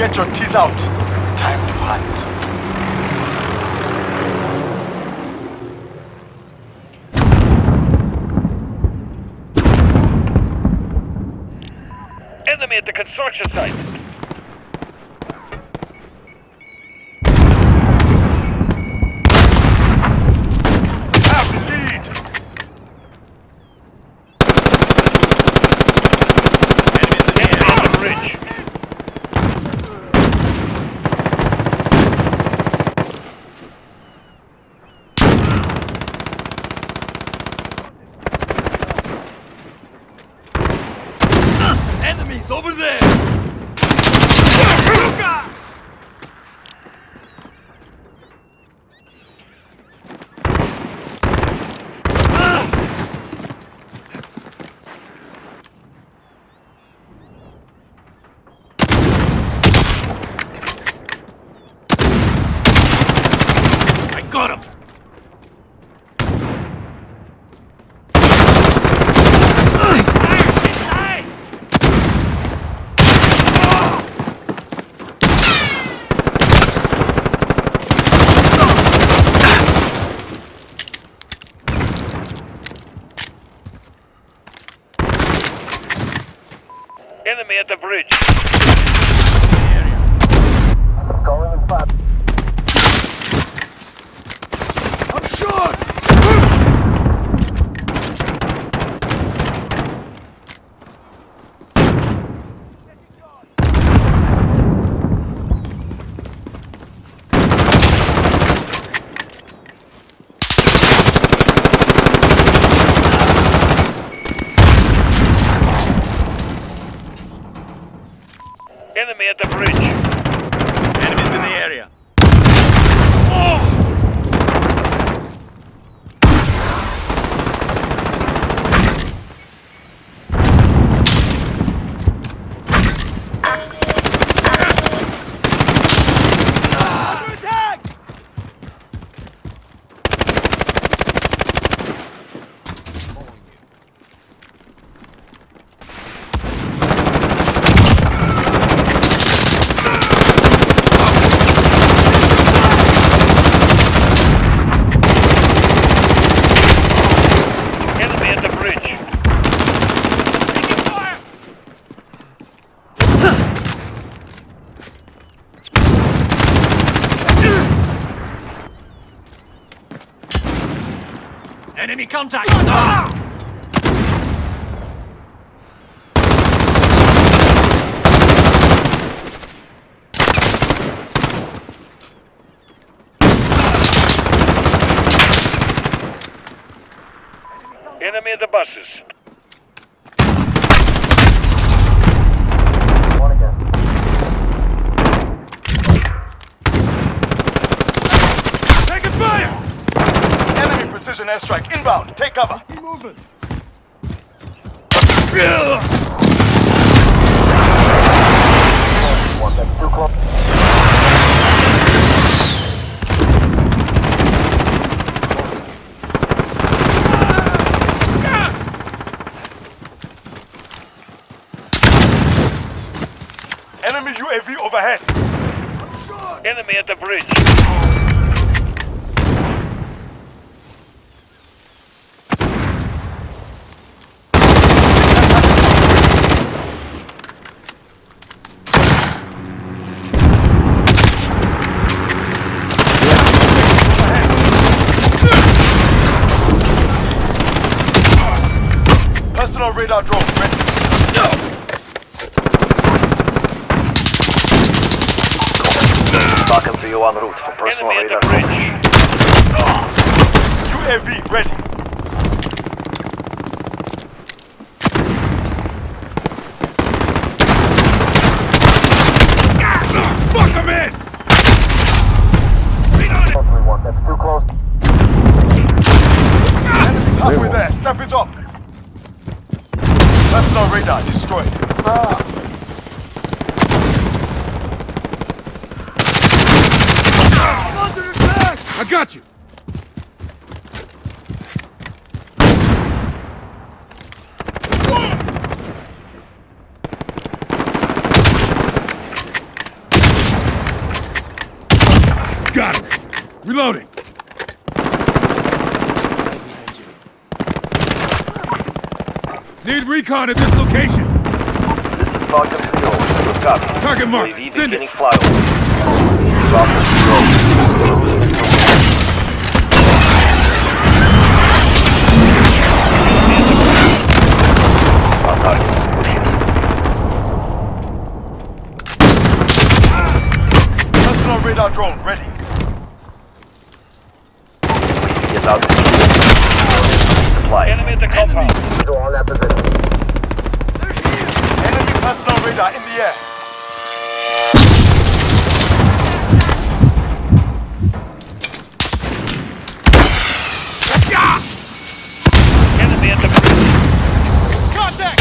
Get your teeth out. Time to hunt. Enemy at the construction site. Have the lead. Enemies in the air on the bridge. Enemies over there! I got him! Enemy at the bridge. Going in fast. I'm shot! Enemy at the bridge. Enemies in the area. Enemy contact! Enemy at the buses. One again. Taking fire! Enemy precision airstrike inbound. Take cover. Keep moving. One that's too close. Enemy UAV overhead. Enemy at the bridge. Personal radar drone ready. Talking to you en route for personal Enemy at radar. the bridge. UAV ready. Fuck him in! One that's too close. Enemies halfway there. Step it up. Personal radar destroyed. I got you! Reloading. Need recon at this location. This is Falcon 3. Good copy. Target marked. UAV Send it. beginning flyover. Falcon 3. On target. Pushing. Personal radar drone ready. UAV is out. Supply. Enemy at the compound. Go on that position. Enemy personal radar in the air. Enemy at the bridge. Contact!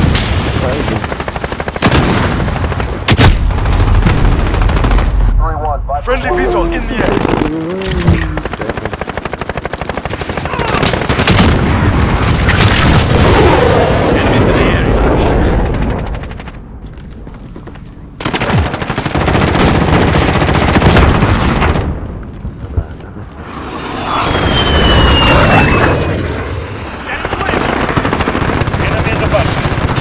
Friendly VTOL in the air. Enemies in the area. Enemy at the bus.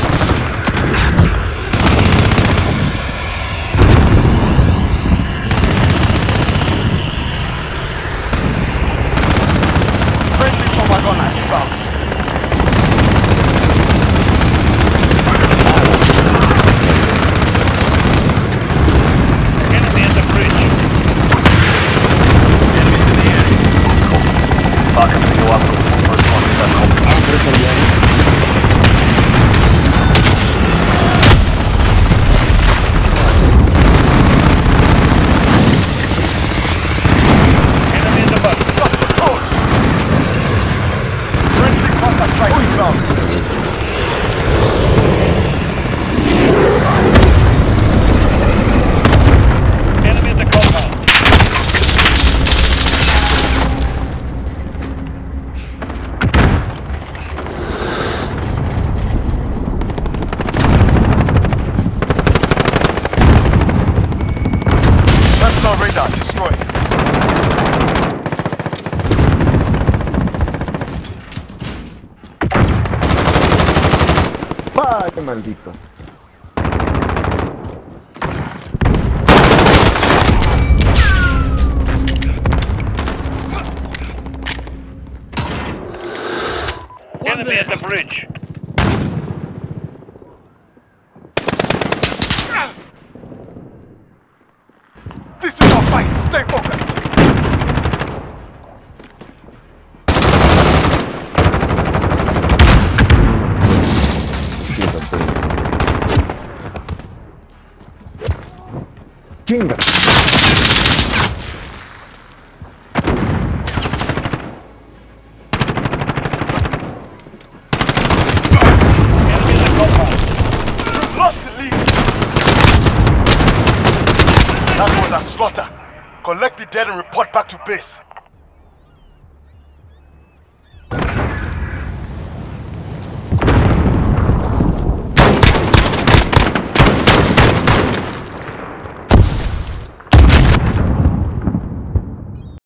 Friendly Pomagona inbound. Enemy at the bridge. Enemies in the area. Falcon 3 go up. First one is done. Enemy at the bus. Got control. Friendly contact strike inbound. Enemy at the compound. Personal radar destroyed. ¡Vaya, maldito! Enemy at the bridge. This is our fight. Stay focused. ¡Chinga! Enemy at the compound. You've lost the lead. That was a slaughter. Collect the dead and report back to base.